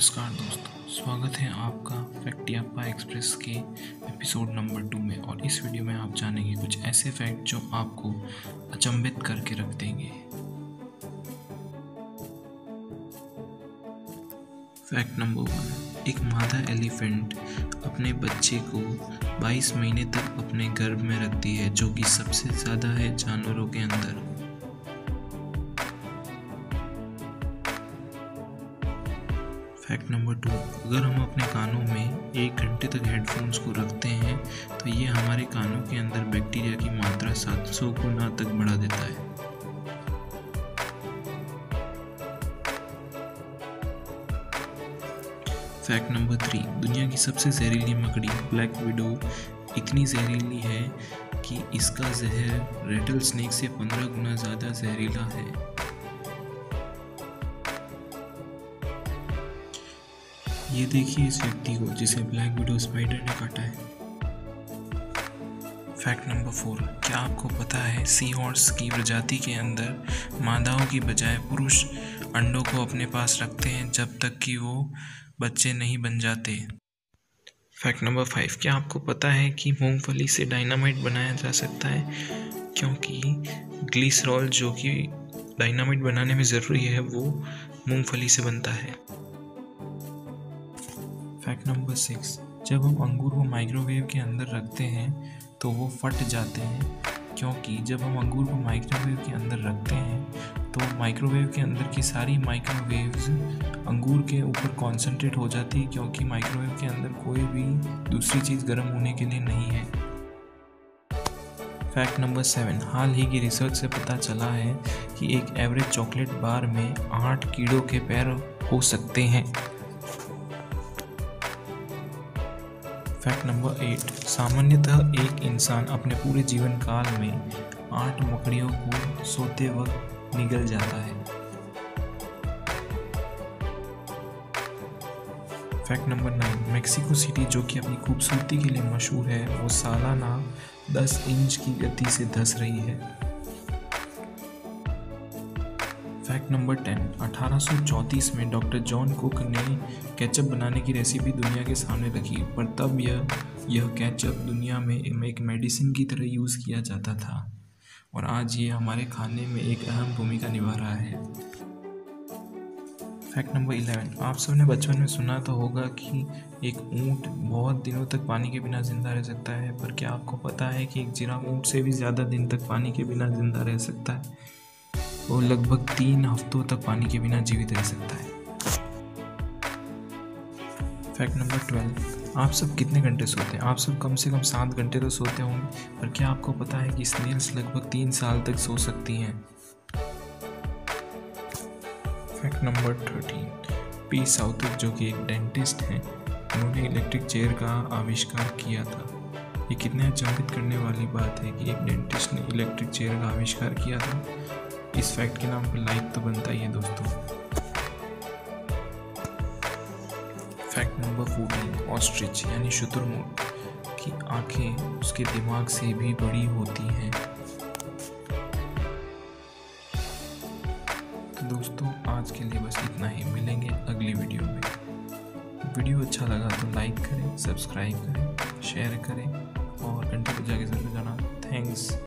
नमस्कार दोस्तों, स्वागत है आपका फैक्टियापा एक्सप्रेस के एपिसोड नंबर 2 में। और इस वीडियो में आप जानेंगे कुछ ऐसे फैक्ट जो आपको अचंभित करके रख देंगे। फैक्ट नंबर 1, एक मादा एलिफेंट अपने बच्चे को 22 महीने तक अपने गर्भ में रखती है, जो कि सबसे ज़्यादा है जानवरों के अंदर। फैक्ट नंबर 2, अगर हम अपने कानों में 1 घंटे तक हेडफोन्स को रखते हैं तो ये हमारे कानों के अंदर बैक्टीरिया की मात्रा 700 गुना तक बढ़ा देता है। फैक्ट नंबर 3, दुनिया की सबसे जहरीली मकड़ी ब्लैक विडो इतनी जहरीली है कि इसका जहर रेटल स्नेक से 15 गुना ज़्यादा जहरीला है। ये देखिए इस व्यक्ति को जिसे ब्लैक विडो स्पाइडर ने काटा है। फैक्ट नंबर 4, क्या आपको पता है सी हॉर्स की प्रजाति के अंदर मादाओं की बजाय पुरुष अंडों को अपने पास रखते हैं जब तक कि वो बच्चे नहीं बन जाते। फैक्ट नंबर 5, क्या आपको पता है कि मूंगफली से डायनामाइट बनाया जा सकता है, क्योंकि ग्लिसरॉल जो कि डायनामाइट बनाने में ज़रूरी है वो मूंगफली से बनता है। फैक्ट नंबर 6, जब हम अंगूर को माइक्रोवेव के अंदर रखते हैं तो वो फट जाते हैं, क्योंकि जब हम अंगूर को माइक्रोवेव के अंदर रखते हैं तो माइक्रोवेव के अंदर की सारी माइक्रोवेव्स अंगूर के ऊपर कॉन्सेंट्रेट हो जाती है, क्योंकि माइक्रोवेव के अंदर कोई भी दूसरी चीज़ गर्म होने के लिए नहीं है। फैक्ट नंबर 7, हाल ही की रिसर्च से पता चला है कि एक एवरेज चॉकलेट बार में 8 कीड़ों के पैर हो सकते हैं। फैक्ट नंबर 8, सामान्यतः एक इंसान अपने पूरे जीवन काल में 8 मकड़ियों को सोते वक्त निगल जाता है। फैक्ट नंबर 9, मेक्सिको सिटी जो कि अपनी खूबसूरती के लिए मशहूर है वो सालाना 10 इंच की गति से धंस रही है। फैक्ट नंबर 10, 1834 में डॉक्टर जॉन कुक ने केचप बनाने की रेसिपी दुनिया के सामने रखी, पर तब यह केचप दुनिया में एक मेडिसिन की तरह यूज़ किया जाता था, और आज ये हमारे खाने में एक अहम भूमिका निभा रहा है। फैक्ट नंबर 11, आप सबने बचपन में सुना तो होगा कि एक ऊँट बहुत दिनों तक पानी के बिना जिंदा रह सकता है, पर क्या आपको पता है कि एक जिराफ ऊँट से भी ज़्यादा दिन तक पानी के बिना जिंदा रह सकता है? वो लगभग 3 हफ्तों तक पानी के बिना जीवित रह सकता है। फैक्ट नंबर 12, आप सब कितने घंटे सोते हैं? आप सब कम से कम 7 घंटे तो सोते होंगे, पर क्या आपको पता है कि स्नेल्स लगभग 3 साल तक सो सकती हैं? फैक्ट नंबर 13, पी साउथर जो कि एक डेंटिस्ट हैं, उन्होंने इलेक्ट्रिक चेयर का आविष्कार किया था। ये कितने अचंभित करने वाली बात है कि एक डेंटिस्ट ने इलेक्ट्रिक चेयर का आविष्कार किया था। इस फैक्ट के नाम पर लाइक तो बनता ही है दोस्तों। फैक्ट नंबर 14, ऑस्ट्रिच यानी शुतुरमुर्ग की आंखें उसके दिमाग से भी बड़ी होती हैं। तो दोस्तों आज के लिए बस इतना ही, मिलेंगे अगली वीडियो में। वीडियो अच्छा लगा तो लाइक करें, सब्सक्राइब करें, शेयर करें और घंटे बजा के जरूर जाना। थैंक्स।